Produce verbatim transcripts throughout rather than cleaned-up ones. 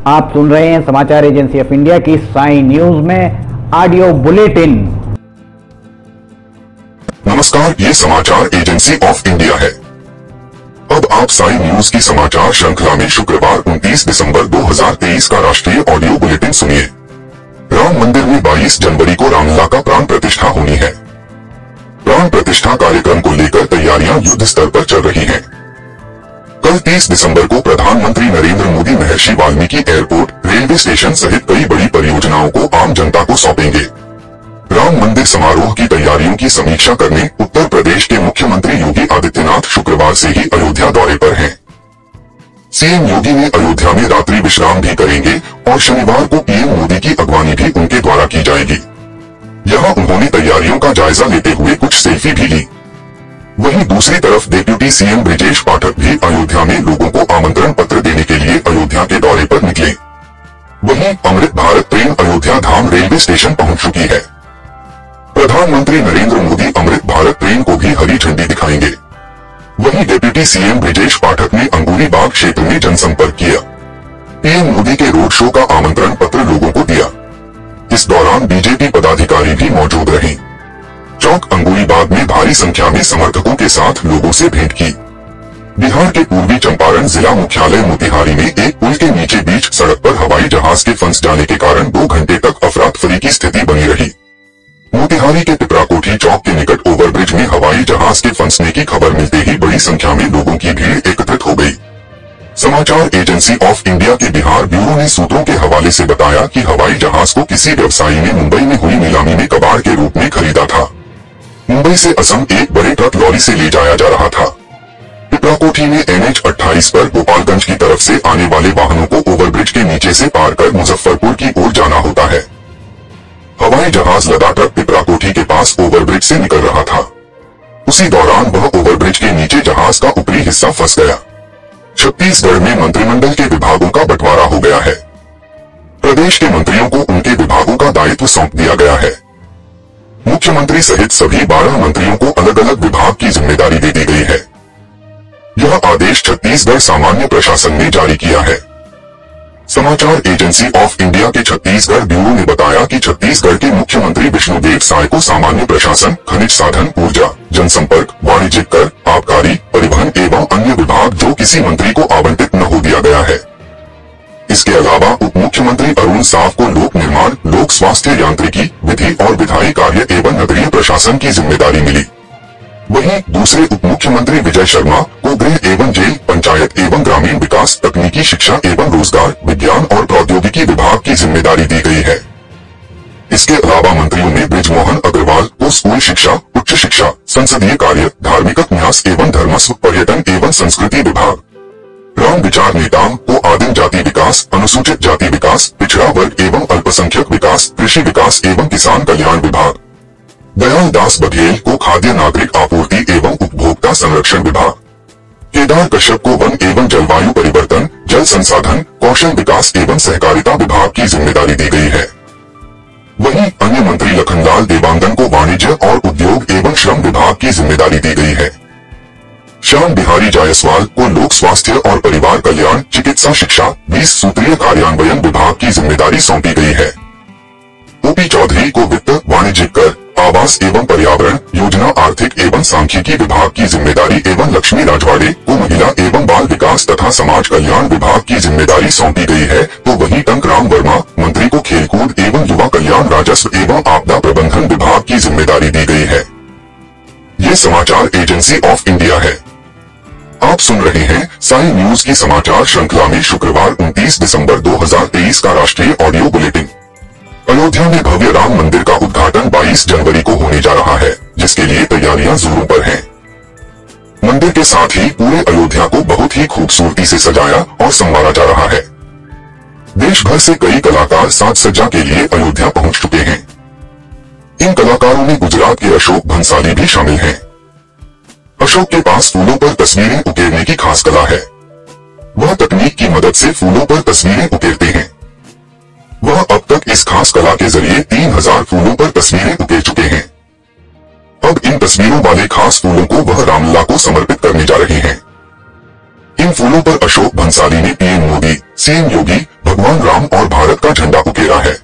आप सुन रहे हैं समाचार एजेंसी ऑफ इंडिया की साई न्यूज में ऑडियो बुलेटिन। नमस्कार, ये समाचार एजेंसी ऑफ इंडिया है। अब आप साई न्यूज की समाचार श्रृंखला में शुक्रवार उनतीस दिसंबर दो हज़ार तेईस का राष्ट्रीय ऑडियो बुलेटिन सुनिए। राम मंदिर में बाईस जनवरी को रामलला का प्राण प्रतिष्ठा होनी है। प्राण प्रतिष्ठा कार्यक्रम को लेकर तैयारियां युद्ध स्तर पर चल रही हैं। कल तीस दिसंबर को प्रधानमंत्री नरेंद्र मोदी महर्षि वाल्मीकि एयरपोर्ट, रेलवे स्टेशन सहित कई बड़ी परियोजनाओं को आम जनता को सौंपेंगे। राम मंदिर समारोह की तैयारियों की समीक्षा करने उत्तर प्रदेश के मुख्यमंत्री योगी आदित्यनाथ शुक्रवार से ही अयोध्या दौरे पर हैं। सीएम योगी ने अयोध्या में रात्रि विश्राम भी करेंगे और शनिवार को पीएम मोदी की अगवानी भी उनके द्वारा की जाएगी। यहाँ उन्होंने तैयारियों का जायजा लेते हुए कुछ सेल्फी भी ली। वहीं दूसरी तरफ डिप्टी सीएम ब्रजेश पाठक भी अयोध्या में लोगों को आमंत्रण पत्र देने के लिए अयोध्या के दौरे पर निकले। वहीं Amrit Bharat train Ayodhya Dham railway station पहुंच चुकी है। प्रधानमंत्री नरेंद्र मोदी अमृत भारत ट्रेन को भी हरी झंडी दिखाएंगे। वहीं डिप्टी सीएम ब्रजेश पाठक ने अंगूरी बाग क्षेत्र में जनसंपर्क किया। पीएम मोदी के रोड शो का आमंत्रण पत्र लोगों को दिया। इस दौरान बीजेपी पदाधिकारी भी मौजूद रहे। चौक अंगूरी बाग में भारी संख्या में समर्थकों के साथ लोगों से भेंट की। बिहार के पूर्वी चंपारण जिला मुख्यालय मोतिहारी में एक पुल के नीचे बीच सड़क पर हवाई जहाज के फंस जाने के कारण दो घंटे तक अफरा तफरी की स्थिति बनी रही। मोतिहारी के पिपराकोठी चौक के निकट ओवरब्रिज में हवाई जहाज के फंसने की खबर मिलते ही बड़ी संख्या में लोगों की भीड़ एकत्रित हो गई। समाचार एजेंसी ऑफ इंडिया के बिहार ब्यूरो ने सूत्रों के हवाले से बताया कि हवाई जहाज को किसी व्यवसायी ने मुंबई में हुई नीलामी में कबाड़ के रूप में खरीदा था। मुंबई से असम एक बड़े ट्रक लॉरी से ले जाया जा रहा था। पिपराकोठी में एन एच अट्ठाईस पर गोपालगंज की तरफ से आने वाले वाहनों को ओवरब्रिज के नीचे से पार कर मुजफ्फरपुर की ओर जाना होता है। हवाई जहाज लदा ट्रक पिपराकोठी के पास ओवरब्रिज से निकल रहा था। उसी दौरान वह ओवरब्रिज के नीचे जहाज का ऊपरी हिस्सा फंस गया। छत्तीसगढ़ में मंत्रिमंडल के विभागों का बंटवारा हो गया है। प्रदेश के मंत्रियों को उनके विभागों का दायित्व सौंप दिया गया है। मुख्यमंत्री सहित सभी बारह मंत्रियों को अलग अलग विभाग की जिम्मेदारी दे दी गई है। यह आदेश छत्तीसगढ़ सामान्य प्रशासन ने जारी किया है। समाचार एजेंसी ऑफ इंडिया के छत्तीसगढ़ ब्यूरो ने बताया कि छत्तीसगढ़ के मुख्यमंत्री विष्णुदेव साय को सामान्य प्रशासन, खनिज साधन, ऊर्जा, जनसंपर्क, वाणिज्यिक कर, आबकारी, परिवहन एवं अन्य विभाग जो किसी मंत्री को आवंटित न हो दिया गया है। इसके अलावा उप मुख्यमंत्री अरुण साव को लोक निर्माण, लोक स्वास्थ्य यांत्रिकी, विधि और विधायी कार्य एवं नगरीय प्रशासन की जिम्मेदारी मिली। वहीं दूसरे उप मुख्यमंत्री विजय शर्मा को गृह एवं जेल, पंचायत एवं ग्रामीण विकास, तकनीकी शिक्षा एवं रोजगार, विज्ञान और प्रौद्योगिकी विभाग की जिम्मेदारी दी गई है। इसके अलावा मंत्रियों में बृजमोहन अग्रवाल को स्कूल शिक्षा, उच्च शिक्षा, संसदीय कार्य, धार्मिक न्यास एवं धर्मस्व, पर्यटन एवं संस्कृति विभाग, राम विचार नेताओं को आदिम जाति विकास, अनुसूचित जाति विकास, पिछड़ा वर्ग एवं अल्पसंख्यक विकास, कृषि विकास एवं किसान कल्याण विभाग, दयाल दास बघेल को खाद्य नागरिक आपूर्ति एवं उपभोक्ता संरक्षण विभाग, केदार कश्यप को वन एवं जलवायु परिवर्तन, जल संसाधन, कौशल विकास एवं सहकारिता विभाग की जिम्मेदारी दी गई है। वहीं अन्य मंत्री लखनलाल देवांगन को वाणिज्य और उद्योग एवं श्रम विभाग की जिम्मेदारी दी गई है। श्याम बिहारी जायसवाल को लोक स्वास्थ्य और परिवार कल्याण, चिकित्सा शिक्षा, बीस सूत्रीय कार्यान्वयन विभाग की जिम्मेदारी सौंपी गई है। ओपी चौधरी को वित्त, वाणिज्यिक कर, आवास एवं पर्यावरण, योजना, आर्थिक एवं सांख्यिकी विभाग की जिम्मेदारी एवं लक्ष्मी राजवाड़े को महिला एवं बाल विकास तथा समाज कल्याण विभाग की जिम्मेदारी सौंपी गई है। तो वहीं टंकराम वर्मा मंत्री को खेलकूद एवं युवा कल्याण, राजस्व एवं आपदा प्रबंधन विभाग की जिम्मेदारी दी गई है। ये समाचार एजेंसी ऑफ इंडिया है। आप सुन रहे हैं साई न्यूज की समाचार श्रृंखला में शुक्रवार उनतीस दिसंबर दो हज़ार तेईस का राष्ट्रीय ऑडियो बुलेटिन। अयोध्या में भव्य राम मंदिर का उद्घाटन बाईस जनवरी को होने जा रहा है, जिसके लिए तैयारियां जोरों पर हैं। मंदिर के साथ ही पूरे अयोध्या को बहुत ही खूबसूरती से सजाया और संवारा जा रहा है। देश भर से कई कलाकार साज सज्जा के लिए अयोध्या पहुंच चुके हैं। इन कलाकारों में गुजरात के अशोक भंसाली भी शामिल हैं। अशोक के पास फूलों पर तस्वीरें उकेरने की खास कला है। वह तकनीक की मदद से फूलों पर तस्वीरें उकेरते हैं। वह अब तक इस खास कला के जरिए तीन हजार फूलों पर तस्वीरें उकेर चुके हैं। अब इन तस्वीरों वाले खास फूलों को वह रामलला को समर्पित करने जा रहे हैं। इन फूलों पर अशोक भंसाली ने पीएम मोदी, सीएम योगी, भगवान राम और भारत का झंडा उकेरा है।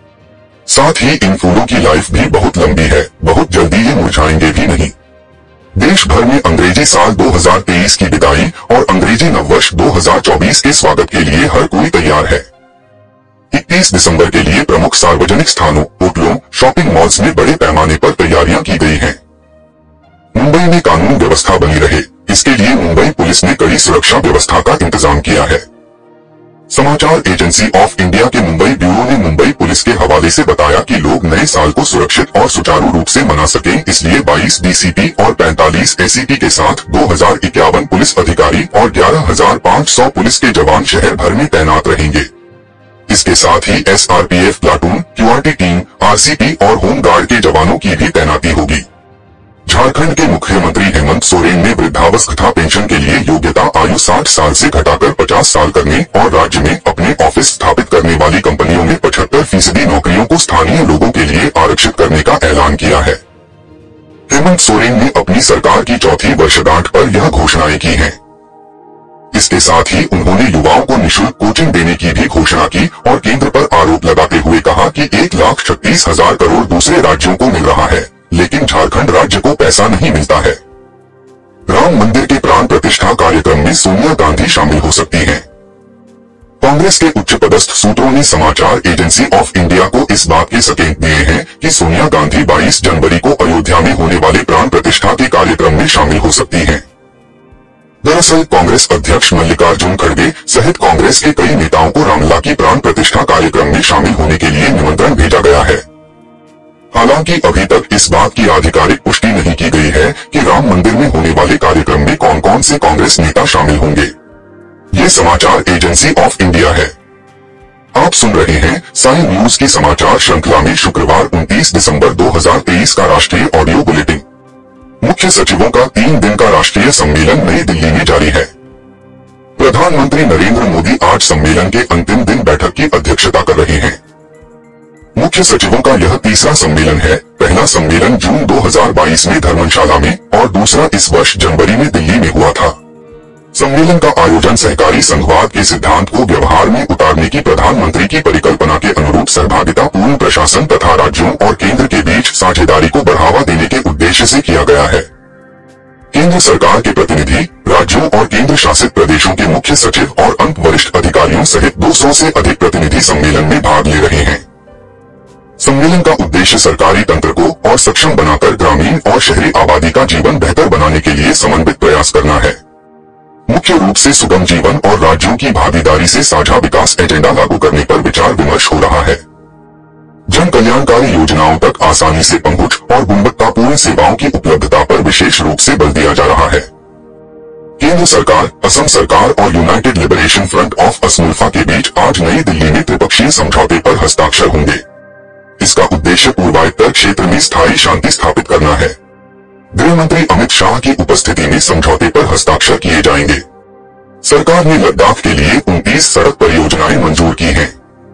साथ ही इन फूलों की लाइफ भी बहुत लंबी है, बहुत जल्दी ये मुरझाएंगे भी नहीं। देश भर में अंग्रेजी साल दो हज़ार तेईस की विदाई और अंग्रेजी नववर्ष दो हज़ार चौबीस के स्वागत के लिए हर कोई तैयार है। इक्कीस दिसंबर के लिए प्रमुख सार्वजनिक स्थानों, होटलों, शॉपिंग मॉल्स में बड़े पैमाने पर तैयारियां की गई हैं। मुंबई में कानून व्यवस्था बनी रहे, इसके लिए मुंबई पुलिस ने कड़ी सुरक्षा व्यवस्था का इंतजाम किया है। समाचार एजेंसी ऑफ इंडिया के मुंबई ब्यूरो ने मुंबई पुलिस के हवाले से बताया कि लोग नए साल को सुरक्षित और सुचारू रूप से मना सकें, इसलिए बाईस डीसीपी और पैंतालीस एसीपी के साथ दो हज़ार इक्यावन पुलिस अधिकारी और ग्यारह हज़ार पाँच सौ पुलिस के जवान शहर भर में तैनात रहेंगे। इसके साथ ही SRPF platoon, QRT team, RCP और होमगार्ड के जवानों की भी तैनाती होगी। झारखंड के मुख्यमंत्री हेमंत सोरेन ने वृद्धावस्था पेंशन के लिए योग्यता आयु साठ साल से घटाकर पचास साल करने और राज्य में अपने ऑफिस स्थापित करने वाली कंपनियों में पचहत्तर फीसदी नौकरियों को स्थानीय लोगों के लिए आरक्षित करने का ऐलान किया है। हेमंत सोरेन ने अपनी सरकार की चौथी वर्षगांठ पर यह घोषणाएं की हैं। इसके साथ ही उन्होंने युवाओं को निःशुल्क कोचिंग देने की भी घोषणा की और केंद्र पर आरोप लगाते हुए कहा कि एक लाख छत्तीस हजार करोड़ दूसरे राज्यों को मिल रहा है, लेकिन झारखंड राज्य को पैसा नहीं मिलता है। राम मंदिर के प्राण प्रतिष्ठा कार्यक्रम में सोनिया गांधी शामिल हो सकती हैं। कांग्रेस के उच्च पदस्थ सूत्रों ने समाचार एजेंसी ऑफ इंडिया को इस बात के संकेत दिए हैं कि सोनिया गांधी बाईस जनवरी को अयोध्या में होने वाले प्राण प्रतिष्ठा के कार्यक्रम में शामिल हो सकती हैं। दरअसल कांग्रेस अध्यक्ष मल्लिकार्जुन खड़गे सहित कांग्रेस के कई नेताओं को रामलला की प्राण प्रतिष्ठा कार्यक्रम में शामिल होने के लिए निमंत्रण भेजा गया है। हालांकि अभी तक इस बात की आधिकारिक पुष्टि नहीं की गई है कि राम मंदिर में होने वाले कार्यक्रम में कौन कौन से कांग्रेस नेता शामिल होंगे। ये समाचार एजेंसी ऑफ इंडिया है। आप सुन रहे हैं साई न्यूज की समाचार श्रृंखला में शुक्रवार उनतीस दिसंबर दो हज़ार तेईस का राष्ट्रीय ऑडियो बुलेटिन। मुख्य सचिवों का तीन दिन का राष्ट्रीय सम्मेलन नई दिल्ली में जारी है। प्रधानमंत्री नरेंद्र मोदी आज सम्मेलन के अंतिम दिन बैठक की अध्यक्षता कर रहे हैं। मुख्य सचिवों का यह तीसरा सम्मेलन है। पहला सम्मेलन जून दो हज़ार बाईस में धर्मशाला में और दूसरा इस वर्ष जनवरी में दिल्ली में हुआ था। सम्मेलन का आयोजन सहकारी संघवाद के सिद्धांत को व्यवहार में उतारने की प्रधानमंत्री की परिकल्पना के अनुरूप सहभागिता पूर्ण प्रशासन तथा राज्यों और केंद्र के बीच साझेदारी को बढ़ावा देने के उद्देश्य से किया गया है। केंद्र सरकार के प्रतिनिधि, राज्यों और केंद्र शासित प्रदेशों के मुख्य सचिव और अन्य वरिष्ठ अधिकारियों सहित दो सौ से अधिक प्रतिनिधि सम्मेलन में भाग ले रहे हैं। सम्मेलन का उद्देश्य सरकारी तंत्र को और सक्षम बनाकर ग्रामीण और शहरी आबादी का जीवन बेहतर बनाने के लिए समन्वित प्रयास करना है। मुख्य रूप से सुगम जीवन और राज्यों की भागीदारी से साझा विकास एजेंडा लागू करने पर विचार विमर्श हो रहा है। जन कल्याणकारी योजनाओं तक आसानी से पहुंच और गुणवत्तापूर्ण सेवाओं की उपलब्धता पर विशेष रूप से बल दिया जा रहा है। केंद्र सरकार, असम सरकार और United Liberation Front of Asom ULFA के बीच आज नई दिल्ली में त्रिपक्षीय समझौते पर हस्ताक्षर होंगे। इसका उद्देश्य पूर्वोत्तर क्षेत्र में स्थायी शांति स्थापित करना है। गृह मंत्री अमित शाह की उपस्थिति में समझौते पर हस्ताक्षर किए जाएंगे। सरकार ने लद्दाख के लिए उनतीस सड़क परियोजनाएं मंजूर की हैं।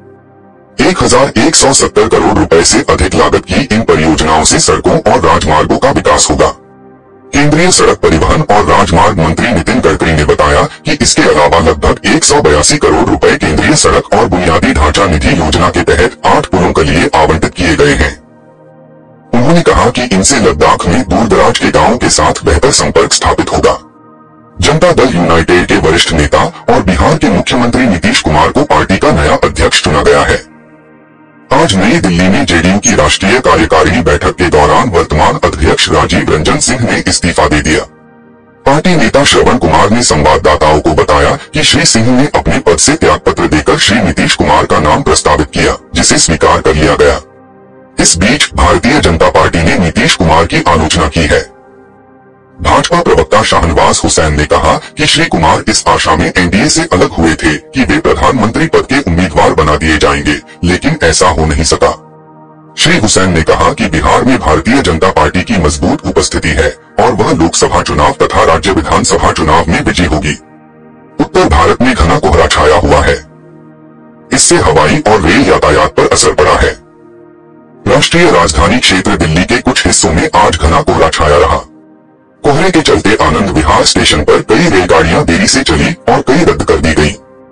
एक हज़ार एक सौ सत्तर करोड़ रुपए से अधिक लागत की इन परियोजनाओं से सड़कों और राजमार्गों का विकास होगा। केंद्रीय सड़क परिवहन और राजमार्ग मंत्री नितिन गडकरी ने बताया कि इसके अलावा लगभग एक सौ बयासी करोड़ रुपए केंद्रीय सड़क और बुनियादी ढांचा निधि योजना के तहत आठ पुलों के लिए आवंटित किए गए हैं। उन्होंने कहा कि इनसे लद्दाख में दूर दराज के गांवों के साथ बेहतर संपर्क स्थापित होगा। जनता दल यूनाइटेड के वरिष्ठ नेता और बिहार के मुख्यमंत्री नीतीश कुमार को पार्टी का नया अध्यक्ष चुना गया है। आज नई दिल्ली में जेडीयू की राष्ट्रीय कार्यकारिणी बैठक के दौरान वर्तमान अध्यक्ष राजीव रंजन सिंह ने इस्तीफा दे दिया। पार्टी नेता श्रवण कुमार ने संवाददाताओं को बताया कि श्री सिंह ने अपने पद से त्यागपत्र देकर श्री नीतीश कुमार का नाम प्रस्तावित किया, जिसे स्वीकार कर लिया गया। इस बीच भारतीय जनता पार्टी ने नीतीश कुमार की आलोचना की है। भाजपा प्रवक्ता शाहनवाज हुसैन ने कहा कि श्री कुमार इस आशा में एनडीए से अलग हुए थे कि वे प्रधानमंत्री पद के उम्मीदवार बना दिए जाएंगे, लेकिन ऐसा हो नहीं सका। श्री हुसैन ने कहा कि बिहार में भारतीय जनता पार्टी की मजबूत उपस्थिति है और वह लोकसभा चुनाव तथा राज्य विधानसभा चुनाव में विजयी होगी। उत्तर भारत में घना कोहरा छाया हुआ है। इससे हवाई और रेल यातायात पर असर पड़ा है। राष्ट्रीय राजधानी क्षेत्र दिल्ली के कुछ हिस्सों में आज घना कोहरा छाया रहा। कोहरे के चलते आनंद विहार स्टेशन पर कई रेलगाड़ियां देरी से चली और कई रद्द कर दी गईं।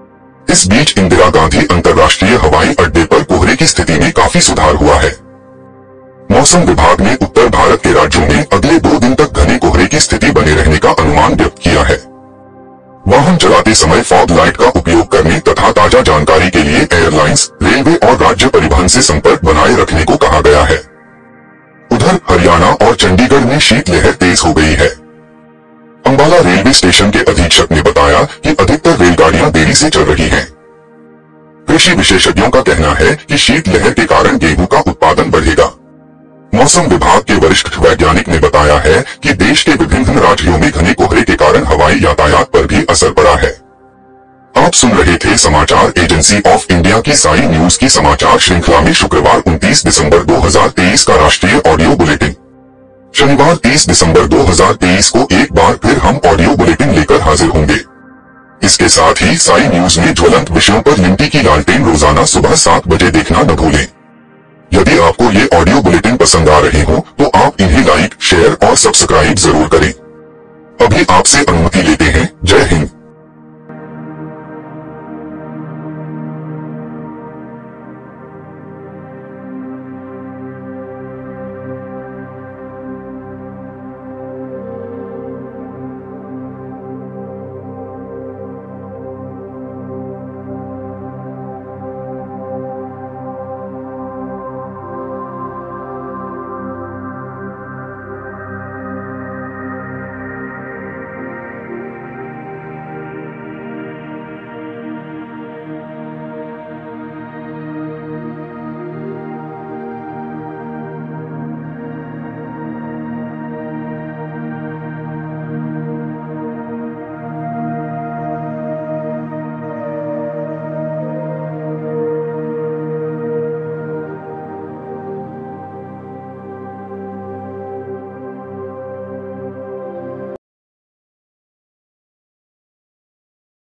इस बीच इंदिरा गांधी अंतर्राष्ट्रीय हवाई अड्डे पर कोहरे की स्थिति में काफी सुधार हुआ है। मौसम विभाग ने उत्तर भारत के राज्यों में अगले दो दिन तक घने कोहरे की स्थिति बने रहने का अनुमान व्यक्त किया है। वाहन चलाते समय फॉग लाइट का उपयोग करने तथा ताजा जानकारी के लिए एयरलाइंस, रेलवे और राज्य परिवहन से संपर्क बनाए रखने को कहा गया है। उधर हरियाणा और चंडीगढ़ में शीतलहर तेज हो गई है। अंबाला रेलवे स्टेशन के अधीक्षक ने बताया कि अधिकतर रेलगाड़ियां देरी से चल रही हैं। कृषि विशेषज्ञों का कहना है कि शीतलहर के कारण गेहूं का उत्पादन बढ़ेगा। मौसम विभाग के वरिष्ठ वैज्ञानिक ने बताया है कि देश के विभिन्न राज्यों में घने कोहरे के कारण हवाई यातायात पर भी असर पड़ा है। आप सुन रहे थे समाचार एजेंसी ऑफ इंडिया की साई न्यूज की समाचार श्रृंखला में शुक्रवार उनतीस दिसंबर दो हज़ार तेईस का राष्ट्रीय ऑडियो बुलेटिन। शनिवार तीस दिसंबर दो हज़ार तेईस को एक बार फिर हम ऑडियो बुलेटिन लेकर हाजिर होंगे। इसके साथ ही साई न्यूज में ज्वलंत विषयों पर लिमटी की लालटेन रोजाना सुबह सात बजे देखना न भूलें। यदि आपको ये ऑडियो बुलेटिन पसंद आ रहे हो तो आप इन्हें लाइक, शेयर और सब्सक्राइब जरूर करें। अभी आपसे अनुमति लेते हैं।